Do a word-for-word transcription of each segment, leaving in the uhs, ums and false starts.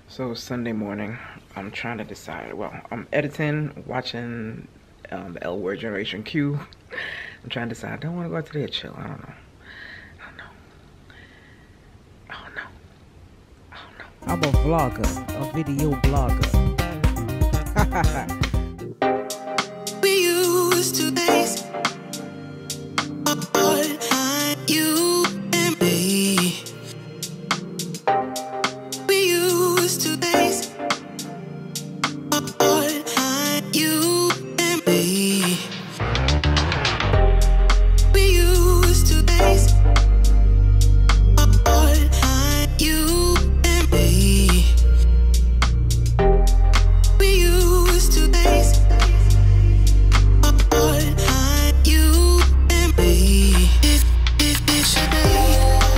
So Sunday morning, I'm trying to decide. Well, I'm editing, watching um, the L Word Generation Q. I'm trying to decide. I don't want to go out today or chill. I don't know. I don't know. I don't know. I don't know. I'm a vlogger, a video blogger. We used to days, you and me. We used to days, you and me. We used to days, you and me. We used to days, you and me. If, if it's your day.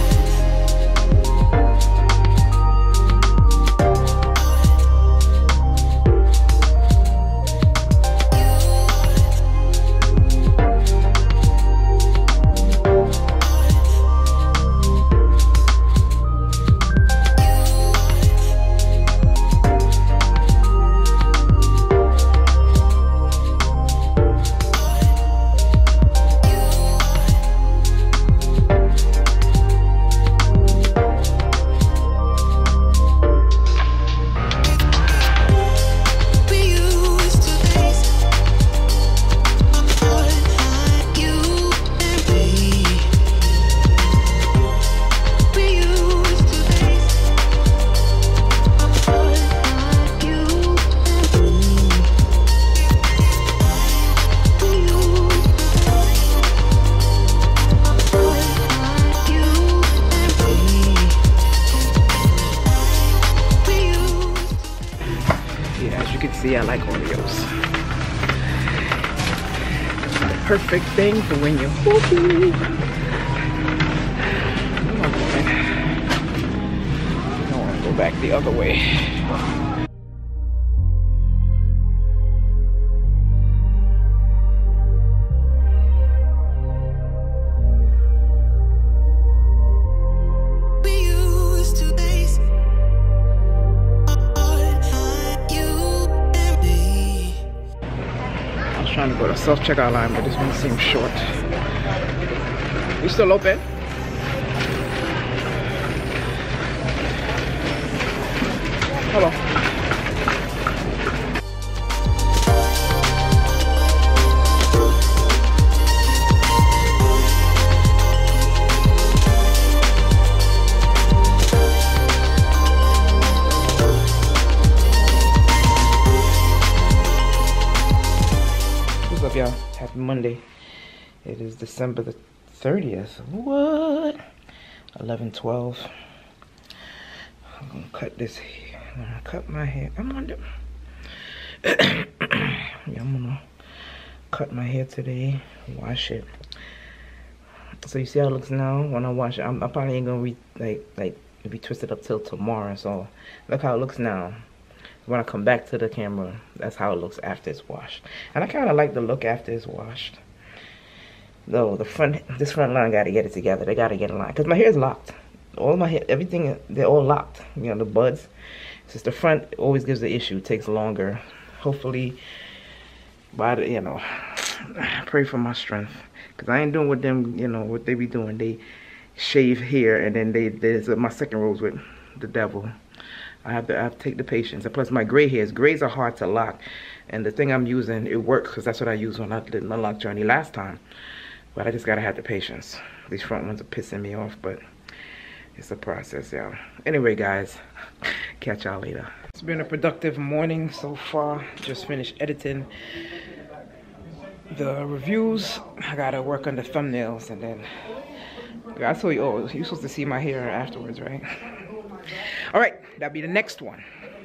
See, I like Oreos. The perfect thing for when you're whoopee. Come on, boy. I don't want to go back the other way. Trying to go to self-checkout line, but this one seems short. You still open? Hello. What's up, y'all? Happy Monday. It is December the thirtieth. What? eleven twelve. I'm gonna cut this hair. I'm gonna cut my hair. I'm gonna do. Yeah, I'm gonna cut my hair today. Wash it. So you see how it looks now? When I wash it, I'm, I probably ain't gonna re like like it'll be twisted up till tomorrow. So look how it looks now. When I come back to the camera, that's how it looks after it's washed. And I kind of like the look after it's washed. Though the front, this front line got to get it together. They got to get in line. Because my hair is locked. All my hair, everything, they're all locked. You know, the buds. It's just the front always gives the issue. It takes longer. Hopefully, by the, you know, pray for my strength. Because I ain't doing what them, you know, what they be doing. They shave here and then they, there's my second rose with the devil. I have to, I have to take the patience. And plus my gray hairs. Grays are hard to lock. And the thing I'm using, it works because that's what I used when I did my lock journey last time. But I just gotta have the patience. These front ones are pissing me off, but it's a process, y'all. Anyway, guys, catch y'all later. It's been a productive morning so far. Just finished editing the reviews. I gotta work on the thumbnails and then I told you, oh, you're supposed to see my hair afterwards, right? All right, that'll be the next one.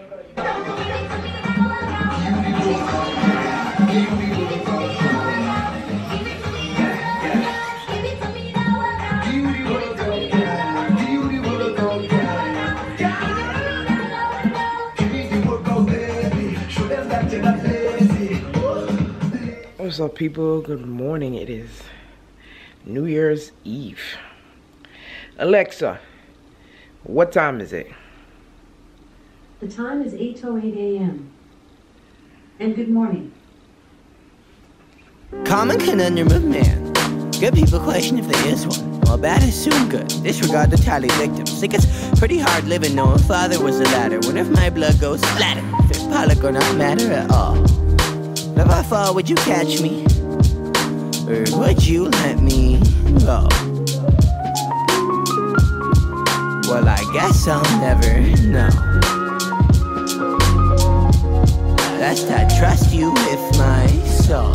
What's up, people? Good morning. It is New Year's Eve. Alexa, what time is it? The time is eight oh eight a m And good morning. Common conundrum of man. Good people question if there is one. Well, bad is soon good. Disregard the tally victims. Think it's pretty hard living knowing father was the latter. What if my blood goes splatter? If it pollock or not matter at all. If I fall, would you catch me? Or would you let me go? Well, I guess I'll never know. Lest I trust you with my soul.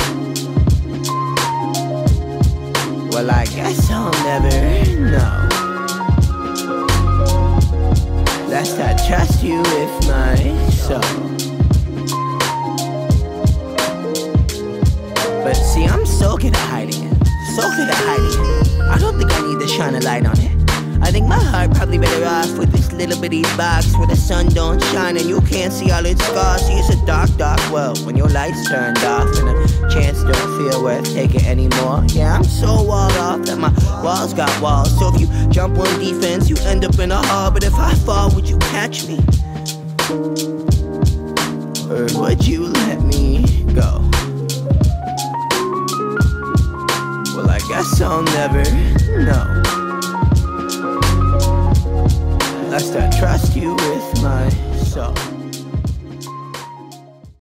Well, I guess I'll never know. Lest I trust you with my soul. But see, I'm so good at hiding it. So good at hiding it. I don't think I need to shine a light on it. I think my heart probably better off with this little bitty box where the sun don't shine and you can't see all its scars. See, it's a dark, dark world when your lights turned off and a chance don't feel worth taking anymore. Yeah, I'm so walled off that my walls got walls. So if you jump on defense, you end up in a hall. But if I fall, would you catch me? Or would you let me go? Well, I guess I'll never